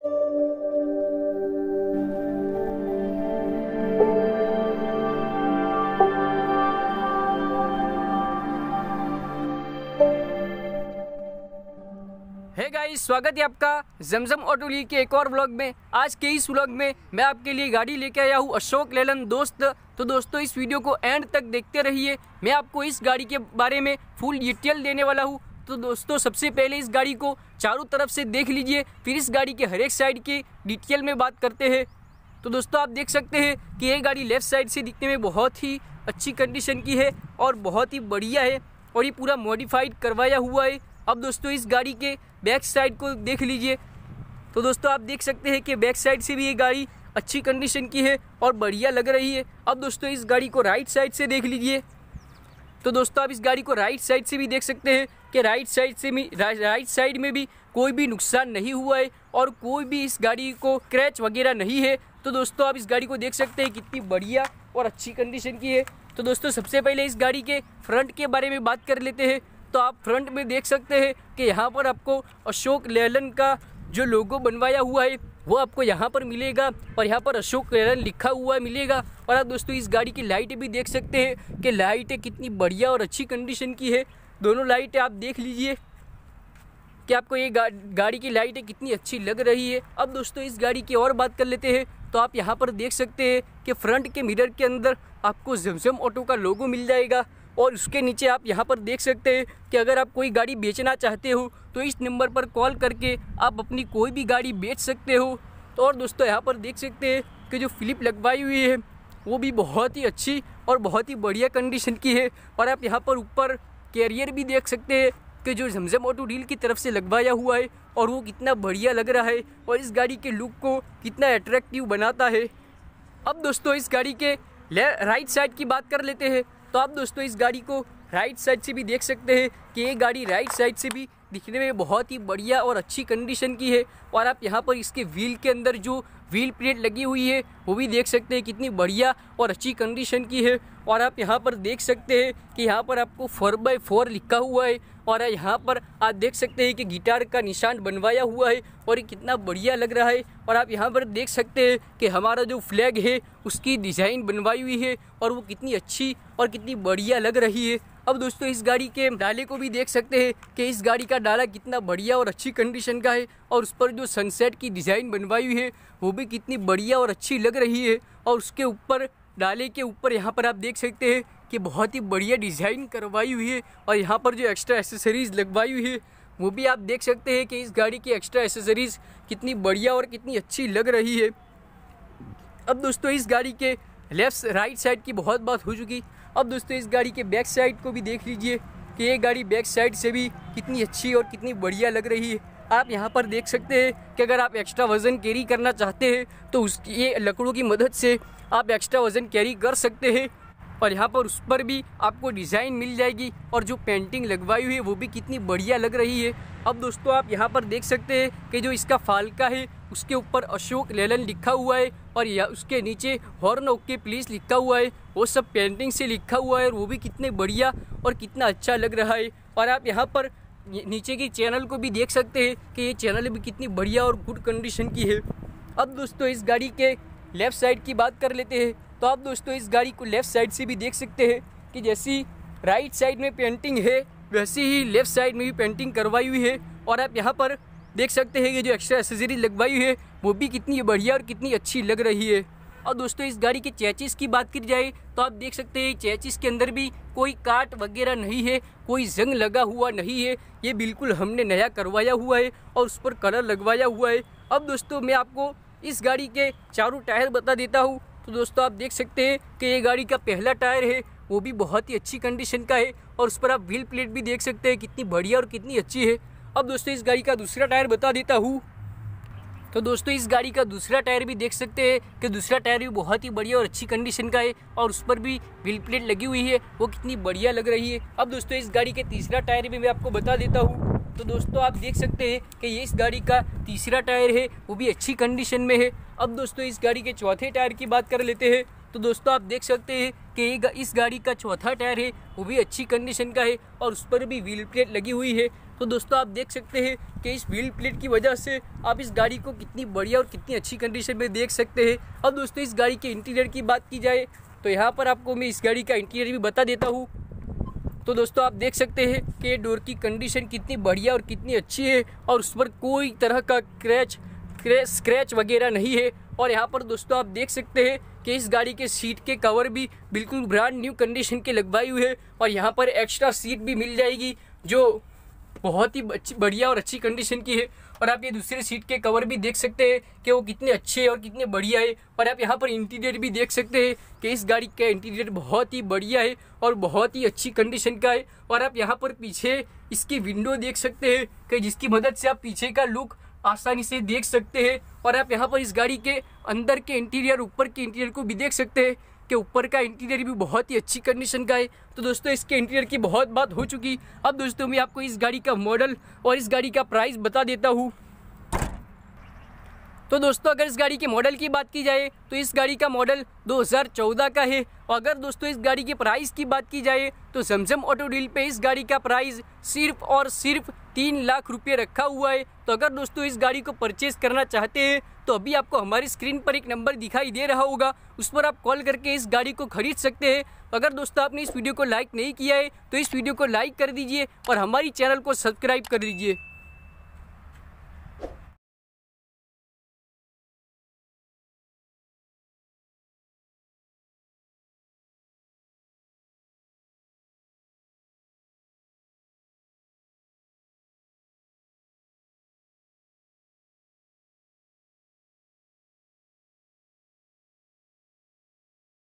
Hey guys, स्वागत है आपका जमजम ऑटो ली के एक और व्लॉग में। आज के इस व्लॉग में मैं आपके लिए गाड़ी लेके आया हूँ अशोक लेलैंड दोस्त। तो दोस्तों, इस वीडियो को एंड तक देखते रहिए। मैं आपको इस गाड़ी के बारे में फुल डिटेल देने वाला हूँ। तो दोस्तों, सबसे पहले इस गाड़ी को चारों तरफ से देख लीजिए, फिर इस गाड़ी के हर एक साइड की डिटेल में बात करते हैं। तो दोस्तों, आप देख सकते हैं कि ये गाड़ी लेफ्ट साइड से दिखने में बहुत ही अच्छी कंडीशन की है और बहुत ही बढ़िया है और ये पूरा मॉडिफाइड करवाया हुआ है। अब दोस्तों, इस गाड़ी के बैक साइड को देख लीजिए। तो दोस्तों, आप देख सकते हैं कि बैक साइड से भी ये गाड़ी अच्छी कंडीशन की है और बढ़िया लग रही है। अब दोस्तों, इस गाड़ी को राइट साइड से देख लीजिए। तो दोस्तों, आप इस गाड़ी को राइट साइड से भी देख सकते हैं कि राइट साइड में भी कोई भी नुकसान नहीं हुआ है और कोई भी इस गाड़ी को क्रैच वगैरह नहीं है। तो दोस्तों, आप इस गाड़ी को देख सकते हैं कितनी बढ़िया और अच्छी कंडीशन की है। तो दोस्तों, सबसे पहले इस गाड़ी के फ्रंट के बारे में बात कर लेते हैं। तो आप फ्रंट में देख सकते हैं कि यहाँ पर आपको अशोक लेलैंड का जो लोगो बनवाया हुआ है वो आपको यहाँ पर मिलेगा और यहाँ पर अशोक लेलैंड लिखा हुआ मिलेगा। और आप दोस्तों, इस गाड़ी की लाइटें भी देख सकते हैं कि लाइटें कितनी बढ़िया और अच्छी कंडीशन की है। दोनों लाइटें आप देख लीजिए कि आपको ये गाड़ी की लाइटें कितनी अच्छी लग रही है। अब दोस्तों, इस गाड़ी की और बात कर लेते हैं। तो आप यहाँ पर देख सकते हैं कि फ्रंट के मिरर के अंदर आपको जमजम ऑटो का लोगो मिल जाएगा और उसके नीचे आप यहाँ पर देख सकते हैं कि अगर आप कोई गाड़ी बेचना चाहते हो तो इस नंबर पर कॉल करके आप अपनी कोई भी गाड़ी बेच सकते हो। तो और दोस्तों, यहाँ पर देख सकते हैं कि जो फ्लिप लगवाई हुई है वो भी बहुत ही अच्छी और बहुत ही बढ़िया कंडीशन की है। और आप यहाँ पर ऊपर कैरियर भी देख सकते हैं कि जो जमजम ऑटो डील की तरफ से लगवाया हुआ है और वो कितना बढ़िया लग रहा है और इस गाड़ी के लुक को कितना अट्रैक्टिव बनाता है। अब दोस्तों, इस गाड़ी के राइट साइड की बात कर लेते हैं। तो आप दोस्तों, इस गाड़ी को राइट साइड से भी देख सकते हैं कि ये गाड़ी राइट साइड से भी दिखने में बहुत ही बढ़िया और अच्छी कंडीशन की है। और आप यहाँ पर इसके व्हील के अंदर जो व्हील प्लेट लगी हुई है वो भी देख सकते हैं कितनी बढ़िया और अच्छी कंडीशन की है। और आप यहाँ पर देख सकते हैं कि यहाँ पर आपको 4x4 लिखा हुआ है और यहाँ पर आप देख सकते हैं कि गिटार का निशान बनवाया हुआ है और ये कितना बढ़िया लग रहा है। और आप यहाँ पर देख सकते हैं कि हमारा जो फ्लैग है उसकी डिज़ाइन बनवाई हुई है और वो कितनी अच्छी और कितनी बढ़िया लग रही है। अब दोस्तों, इस गाड़ी के डाले को भी देख सकते हैं कि इस गाड़ी का डाला कितना बढ़िया और अच्छी कंडीशन का है और उस पर जो सनसेट की डिज़ाइन बनवाई हुई है वो भी कितनी बढ़िया और अच्छी लग रही है। और उसके ऊपर डाले के ऊपर यहाँ पर आप देख सकते हैं कि बहुत ही बढ़िया डिज़ाइन करवाई हुई है और यहाँ पर जो एक्स्ट्रा एसेसरीज़ लगवाई हुई है वो भी आप देख सकते हैं कि इस गाड़ी की एक्स्ट्रा एसेसरीज़ कितनी बढ़िया और कितनी अच्छी लग रही है। अब दोस्तों, इस गाड़ी के राइट साइड की बहुत बात हो चुकी। अब दोस्तों, इस गाड़ी के बैक साइड को भी देख लीजिए कि ये गाड़ी बैक साइड से भी कितनी अच्छी और कितनी बढ़िया लग रही है। आप यहाँ पर देख सकते हैं कि अगर आप एक्स्ट्रा वज़न कैरी करना चाहते हैं तो ये लकड़ों की मदद से आप एक्स्ट्रा वज़न कैरी कर सकते हैं। और यहाँ पर उस पर भी आपको डिज़ाइन मिल जाएगी और जो पेंटिंग लगवाई हुई है वो भी कितनी बढ़िया लग रही है। अब दोस्तों, आप यहाँ पर देख सकते हैं कि जो इसका फालका है उसके ऊपर अशोक लेलैंड लिखा हुआ है और उसके नीचे हॉर्न ओके प्लीज़ लिखा हुआ है। वो सब पेंटिंग से लिखा हुआ है और वो भी कितने बढ़िया और कितना अच्छा लग रहा है। और आप यहाँ पर नीचे की चैनल को भी देख सकते हैं कि ये चैनल भी कितनी बढ़िया और गुड कंडीशन की है। अब दोस्तों, इस गाड़ी के लेफ़्ट साइड की बात कर लेते हैं। तो आप दोस्तों, इस गाड़ी को लेफ़्ट साइड से भी देख सकते हैं कि जैसी राइट साइड में पेंटिंग है वैसे ही लेफ़्ट साइड में भी पेंटिंग करवाई हुई है। और आप यहाँ पर देख सकते हैं कि जो एक्स्ट्रा एसेसरीज लगवाई हुई है वो भी कितनी बढ़िया और कितनी अच्छी लग रही है। और दोस्तों, इस गाड़ी के चेचिस की बात की जाए तो आप देख सकते हैं चेचिस के अंदर भी कोई काट वगैरह नहीं है, कोई जंग लगा हुआ नहीं है। ये बिल्कुल हमने नया करवाया हुआ है और उस पर कलर लगवाया हुआ है। अब दोस्तों, मैं आपको इस गाड़ी के चारों टायर बता देता हूँ। तो दोस्तों, आप देख सकते हैं कि ये गाड़ी का पहला टायर है वो भी बहुत ही अच्छी कंडीशन का है और उस पर आप व्हील प्लेट भी देख सकते हैं कितनी बढ़िया और कितनी अच्छी है। अब दोस्तों, इस गाड़ी का दूसरा टायर बता देता हूँ। तो दोस्तों, इस गाड़ी का दूसरा टायर भी देख सकते हैं कि दूसरा टायर भी बहुत ही बढ़िया और अच्छी कंडीशन का है और उस पर भी व्हील प्लेट लगी हुई है, वो कितनी बढ़िया लग रही है। अब दोस्तों, इस गाड़ी के तीसरा टायर भी मैं आपको बता देता हूँ। तो दोस्तों, आप देख सकते हैं कि ये इस गाड़ी का तीसरा टायर है वो भी अच्छी कंडीशन में है। अब दोस्तों, इस गाड़ी के चौथे टायर की बात कर लेते हैं। तो दोस्तों, आप देख सकते हैं कि इस गाड़ी का चौथा टायर है वो भी अच्छी कंडीशन का है और उस पर भी व्हील प्लेट लगी हुई है। तो दोस्तों आप देख सकते हैं कि इस व्हील प्लेट की वजह से आप इस गाड़ी को कितनी बढ़िया और कितनी अच्छी कंडीशन में देख सकते हैं। अब दोस्तों इस गाड़ी के इंटीरियर की बात की जाए तो यहाँ पर आपको मैं इस गाड़ी का इंटीरियर भी बता देता हूँ। तो दोस्तों आप देख सकते हैं कि डोर की कंडीशन कितनी बढ़िया और कितनी अच्छी है और उस पर कोई तरह का स्क्रैच वगैरह नहीं है। और यहाँ पर दोस्तों आप देख सकते हैं कि इस गाड़ी के सीट के कवर भी बिल्कुल ब्रांड न्यू कंडीशन के लगवाई हुई है और यहाँ पर एक्स्ट्रा सीट भी मिल जाएगी जो बहुत ही बढ़िया और अच्छी कंडीशन की है। और आप ये दूसरे सीट के कवर भी देख सकते हैं कि वो कितने अच्छे और कितने बढ़िया है। और आप यहाँ पर इंटीरियर भी देख सकते हैं कि इस गाड़ी का इंटीरियर बहुत ही बढ़िया है और बहुत ही अच्छी कंडीशन का है। और आप यहाँ पर पीछे इसकी विंडो देख सकते हैं कि जिसकी मदद से आप पीछे का लुक आसानी से देख सकते हैं। और आप यहाँ पर इस गाड़ी के अंदर के इंटीरियर, ऊपर के इंटीरियर को भी देख सकते हैं कि ऊपर का इंटीरियर भी बहुत ही अच्छी कंडीशन का है। तो दोस्तों इसके इंटीरियर की बहुत बात हो चुकी। अब दोस्तों मैं आपको इस गाड़ी का मॉडल और इस गाड़ी का प्राइस बता देता हूँ। तो दोस्तों अगर इस गाड़ी के मॉडल की बात की जाए तो इस गाड़ी का मॉडल 2014 का है। और अगर दोस्तों इस गाड़ी के प्राइस की बात की जाए तो जमजम ऑटो डील पे इस गाड़ी का प्राइस सिर्फ और सिर्फ 3 लाख रुपये रखा हुआ है। तो अगर दोस्तों इस गाड़ी को परचेज करना चाहते हैं तो अभी आपको हमारी स्क्रीन पर एक नंबर दिखाई दे रहा होगा, उस पर आप कॉल करके इस गाड़ी को खरीद सकते हैं। अगर दोस्तों आपने इस वीडियो को लाइक नहीं किया है तो इस वीडियो को लाइक कर दीजिए और हमारी चैनल को सब्सक्राइब कर दीजिए।